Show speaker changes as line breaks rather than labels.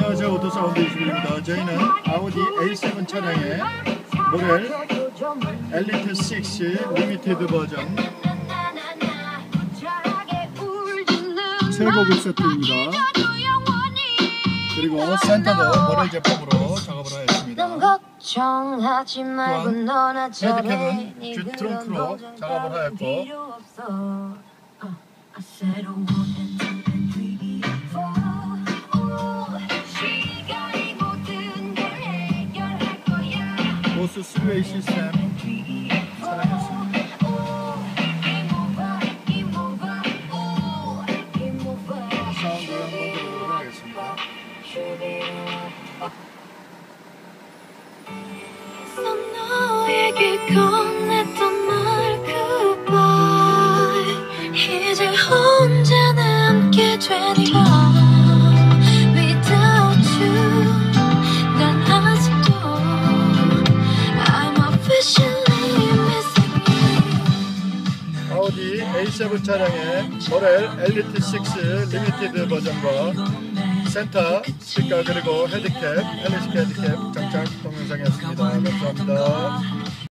안녕하세요. 오토사운드 21입니다. 저희는 아우디 A7 차량의 모델 엘리트 6 리미티드 버전 최고급 세트입니다. 그리고 센터도 모델 제품으로 작업을 하였습니다. 또한 헤드캡은 G 트렁크로 작업을 하였고 보스 스웨이 시스템 사용했습니다. 사운드를 한번 들어보도록 하겠습니다.
너에게 건넸던 말 goodbye 이제 혼자 남게 되니까 without you 난 아직도 I'm officially missing you.
아우디 A7 차량의 모델 엘리트 6 리미티드 버전과 센터, 스피커 그리고 헤드캡, LCD 헤드캡 장착 동영상이었습니다. 감사합니다.